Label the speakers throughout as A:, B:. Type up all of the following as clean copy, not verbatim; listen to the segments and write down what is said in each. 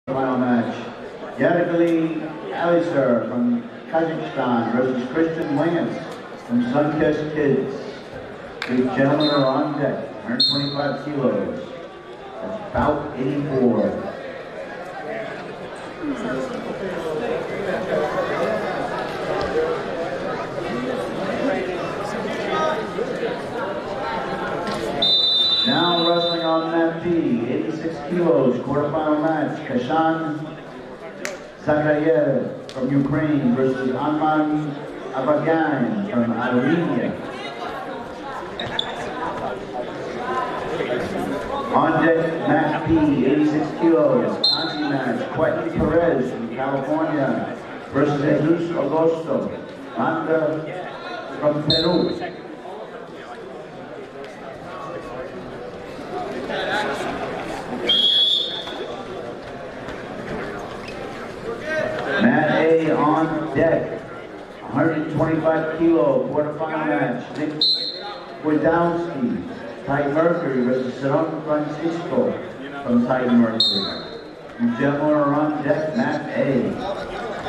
A: Final match. Aliiev from Kazakhstan versus Christian Lance from Sunkist Kids. These gentlemen are on deck, 125 kilos. That's about 84. Now wrestling on mat B, 86 kilos, quarterfinal match. Aliiev from Ukraine versus Mukhammed Aliiev from Armenia. On deck, mat B, 86 kilos, match. Farrell from California versus Jesus Augusto, from Peru. Mat A on deck, 125 kilo quarterfinal match. Nick Wadowski, Titan Mercury versus San Francisco from Titan Mercury. You gentlemen are on deck, mat A.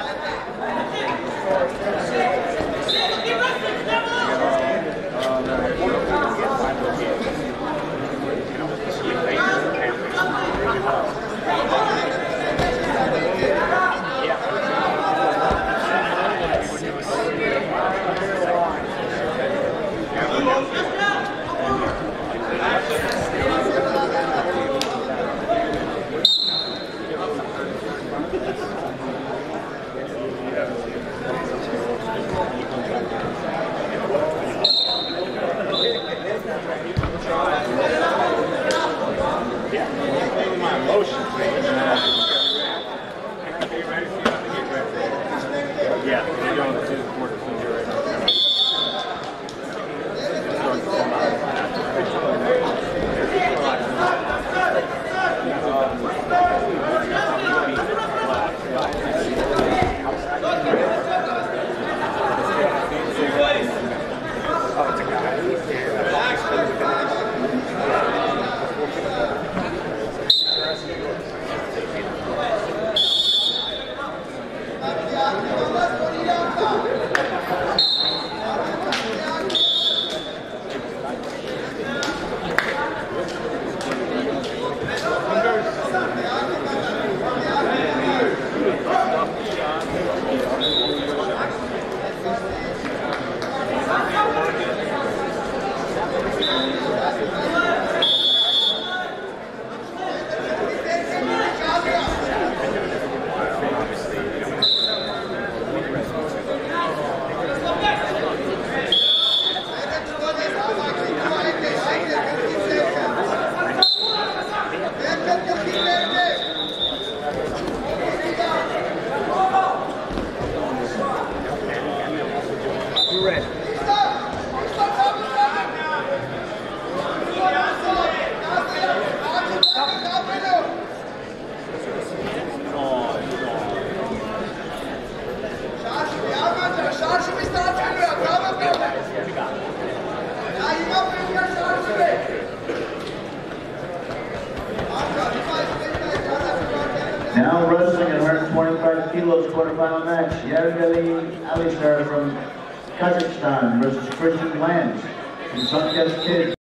A: Now wrestling at 125 kilos, quarterfinal match. Aliiev from Kazakhstan versus Christian Lance from Sunkist Kids.